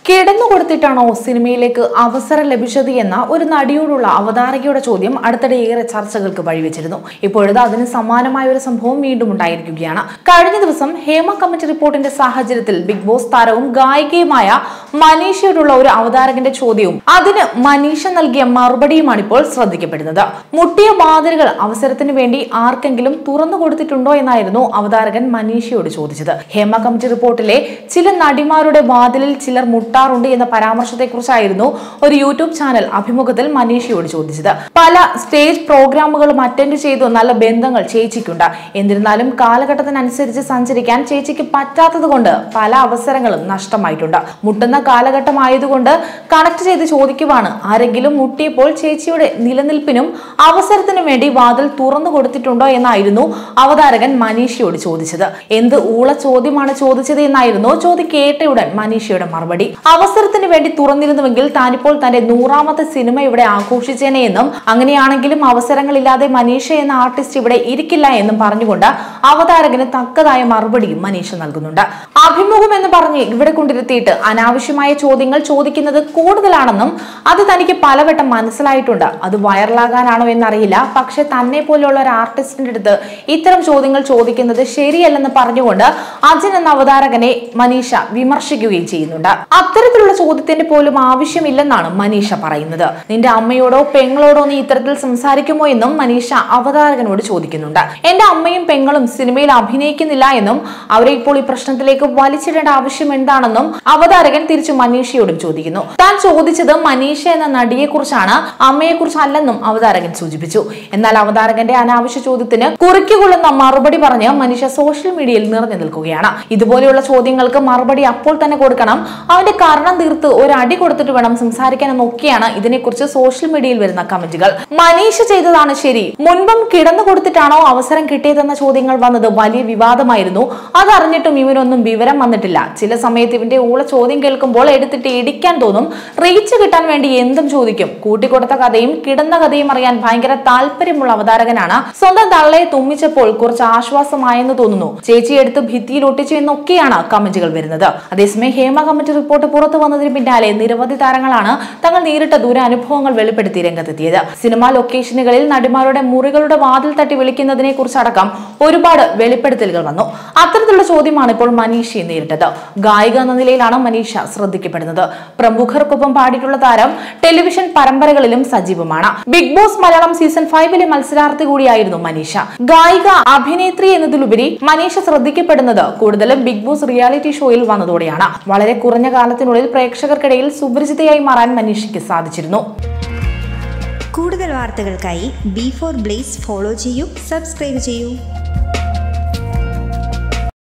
കിടന്നുകൊടുത്തിട്ടാണോ സിനിമയിലേക്ക് അവസരം ലഭിച്ചത് എന്ന ഒരു നടിയോടുള്ള അവതാരകയുടെ ചോദ്യം അടുത്തിടെ ഏറെ ചർച്ചകൾക്ക് വഴിവെച്ചിരുന്നു. ഇപ്പോഴത്തെ അതിന് സമാനമായ ഒരു സംഭവം വീണ്ടും ഉണ്ടായിരിക്കുകയാണ്. കഴിഞ്ഞ ദിവസം ഹേമ കമ്മിറ്റി റിപ്പോർട്ടിന്റെ സാഹചര്യത്തിൽ ബിഗ് ബോസ് താരവും ഗായികയുമായ മനീഷയോടുള്ള ഒരു അവതാരകന്റെ ചോദ്യവും അതിന് മനീഷ നൽകിയ മറുപടിയുമാണ് ഇപ്പോൾ ശ്രദ്ധിക്കപ്പെടുന്നത്. മുട്ടിയ വാതിലുകൾ അവസരത്തിന് വേണ്ടി ആർക്കെങ്കിലും തുറന്നു കൊടുത്തിട്ടുണ്ടോ എന്നായിരുന്നു അവതാരകൻ മനീഷയോട് ചോദിച്ചത്. ഹേമ കമ്മിറ്റി റിപ്പോർട്ടിലെ ചില നടിമാരുടെ വാതിലിൽ ചിലർ മുട്ടാറുണ്ട് എന്ന പരാമർശത്തെക്കുറിച്ചായിരുന്നു ഒരു യൂട്യൂബ് ചാനൽ അഭിമുഖത്തിൽ മനീഷയോട് ചോദിച്ചത്. പല സ്റ്റേജ് പ്രോഗ്രാമുകളും അറ്റൻഡ് ചെയ്തു നല്ല ബന്ധങ്ങൾ ചേച്ചിക്കുണ്ട്. എന്നിരുന്നാലും കാലഘട്ടത്തിനനുസരിച്ച് സഞ്ചരിക്കാൻ ചേച്ചിക്ക് പറ്റാത്തത് കൊണ്ട് പല അവസരങ്ങളും നഷ്ടമായിട്ടുണ്ട്. മുട്ടുന്ന കാലഘട്ടമായതുകൊണ്ട് കണക്ട് ചെയ്ത് ചോദിക്കുവാണ്, ആരെങ്കിലും മുട്ടിയപ്പോൾ ചേച്ചിയുടെ നിലനിൽപ്പിനും അവസരത്തിനും വേണ്ടി വാതിൽ തുറന്നു കൊടുത്തിട്ടുണ്ടോ എന്നായിരുന്നു അവതാരകൻ മനീഷയോട് ചോദിച്ചത്. എന്ത് ഊള ചോദ്യമാണ് ചോദിച്ചത് എന്നായിരുന്നു ചോദ്യം കേട്ടയുടൻ മനീഷയുടെ മറുപടി. അവസരത്തിന് വേണ്ടി തുറന്നിരുന്നുവെങ്കിൽ താനിപ്പോൾ തന്റെ 100ാമത്തെ സിനിമ ഇവിടെ ആഘോഷിച്ചേനെ എന്നും അങ്ങനെയാണെങ്കിലും അവസരങ്ങളില്ലാതെ മനീഷ എന്ന ആർട്ടിസ്റ്റ് ഇവിടെ ഇരിക്കില്ല എന്നും പറഞ്ഞുകൊണ്ട് അവതാരകന് തക്കതായ മറുപടിയും മനീഷ നൽകുന്നുണ്ട്. അഭിമുഖം എന്ന് പറഞ്ഞ് ഇവിടെ കൊണ്ടിരുത്തിയിട്ട് അനാവശ്യമായ ചോദ്യങ്ങൾ ചോദിക്കുന്നത് കൂടുതലാണെന്നും അത് തനിക്ക് പലവട്ടം മനസ്സിലായിട്ടുണ്ട്. അത് വൈറലാകാനാണോ എന്നറിയില്ല. പക്ഷെ തന്നെ പോലെയുള്ള ഒരു ആർട്ടിസ്റ്റിന്റെ അടുത്ത് ഇത്തരം ചോദ്യങ്ങൾ ചോദിക്കുന്നത് ശരിയല്ലെന്ന് പറഞ്ഞുകൊണ്ട് അജിൻ എന്ന അവതാരകനെ മനീഷ വിമർശിക്കുകയും ചെയ്യുന്നുണ്ട്. അത്തരത്തിലുള്ള ചോദ്യത്തിന്റെ പോലും ആവശ്യമില്ലെന്നാണ് മനീഷ പറയുന്നത്. നിന്റെ അമ്മയോടോ പെങ്ങളോടോ നീ ഇത്തരത്തിൽ സംസാരിക്കുമോ എന്നും മനീഷ അവതാരകനോട് ചോദിക്കുന്നുണ്ട്. എന്റെ അമ്മയും പെങ്ങളും സിനിമയിൽ അഭിനയിക്കുന്നില്ല എന്നും അവരെ ഇപ്പോൾ ഈ പ്രശ്നത്തിലേക്ക് വലിച്ചിടേണ്ട ആവശ്യം എന്താണെന്നും അവതാരകൻ തിരിച്ചു മനീഷയോടും ചോദിക്കുന്നു. താൻ ചോദിച്ചത് മനീഷ എന്ന നടിയെ കുറിച്ചാണ്, അമ്മയെ കുറിച്ചല്ലെന്നും അവതാരകൻ സൂചിപ്പിച്ചു. എന്നാൽ അവതാരകന്റെ അനാവശ്യ ചോദ്യത്തിന് കുറിക്കുകൊള്ളുന്ന മറുപടി പറഞ്ഞ് മനീഷ സോഷ്യൽ മീഡിയയിൽ നിറഞ്ഞു നിൽക്കുകയാണ്. ഇതുപോലെയുള്ള ചോദ്യങ്ങൾക്ക് മറുപടി അപ്പോൾ തന്നെ കൊടുക്കണം, അവന്റെ കാരണം തീർത്ത് ഒരു അടി കൊടുത്തിട്ട് വേണം സംസാരിക്കാൻ എന്നൊക്കെയാണ് ഇതിനെക്കുറിച്ച് സോഷ്യൽ മീഡിയയിൽ വരുന്ന കമന്റുകൾ. മനീഷ ചെയ്തതാണ് ശരി, മുൻപും കിടന്നു കൊടുത്തിട്ടാണോ അവസരം കിട്ടിയതെന്ന ചോദ്യങ്ങൾ വന്നത് വലിയ വിവാദമായിരുന്നു. അതറിഞ്ഞിട്ടും ഇവനൊന്നും വിവരം വന്നിട്ടില്ല. ചില സമയത്ത് ഇവന്റെ ഊള ചോദ്യം കേൾക്കുമ്പോൾ എടുത്തിട്ട് ഇടിക്കാൻ തോന്നും. റീച്ച് കിട്ടാൻ വേണ്ടി എന്തും ചോദിക്കും. കൂട്ടിക്കൊടുത്ത കഥയും കിടന്ന കഥയും അറിയാൻ ഭയങ്കര താല്പര്യമുള്ള അവതാരകനാണ്. സ്വന്തം തള്ളയെ തുമ്മിച്ചപ്പോൾ കുറച്ച് ആശ്വാസമായെന്ന് തോന്നുന്നു, ചേച്ചി എടുത്ത് ഭിത്തിയിൽ ഒട്ടിച്ചു എന്നൊക്കെയാണ് കമന്റുകൾ വരുന്നത്. അതേസമയം ഹേമ കമ്മിറ്റി റിപ്പോർട്ട് പുറത്തു വന്നതിന് പിന്നാലെ നിരവധി താരങ്ങളാണ് തങ്ങൾ നേരിട്ട ദുരനുഭവങ്ങൾ വെളിപ്പെടുത്തി രംഗത്തെത്തിയത്. സിനിമാ ലൊക്കേഷനുകളിൽ നടിമാരുടെ മുറികളുടെ വാതിൽ തട്ടി വിളിക്കുന്നതിനെ കുറിച്ചടക്കം ഒരുപാട് വെളിപ്പെടുത്തലുകൾ വന്നു. അത്തരത്തിലുള്ള ചോദ്യമാണ് ഇപ്പോൾ മനീഷയെ നേരിട്ടത്. ഗായിക എന്ന നിലയിലാണ് മനീഷ ശ്രദ്ധിക്കപ്പെടുന്നത്. പ്രമുഖർക്കൊപ്പം പാടിയിട്ടുള്ള താരം ടെലിവിഷൻ പരമ്പരകളിലും സജീവമാണ്. ബിഗ് ബോസ് മലയാളം സീസൺ 5 മത്സരാർത്ഥി കൂടിയായിരുന്നു മനീഷ. ഗായിക, അഭിനേത്രി എന്നതിലുപരി മനീഷ ശ്രദ്ധിക്കപ്പെടുന്നത് കൂടുതലും ബിഗ് ബോസ് റിയാലിറ്റി ഷോയിൽ വന്നതോടെയാണ്. വളരെ കുറഞ്ഞ കാലത്തിനുള്ളിൽ പ്രേക്ഷകർക്കിടയിൽ സുപരിചിതയായി മാറാൻ മനീഷയ്ക്ക് സാധിച്ചിരുന്നു. കൂടുതൽ വാർത്തകൾക്കായി B4 Blaze ഫോളോ ചെയ്യൂ, സബ്സ്ക്രൈബ് ചെയ്യൂ.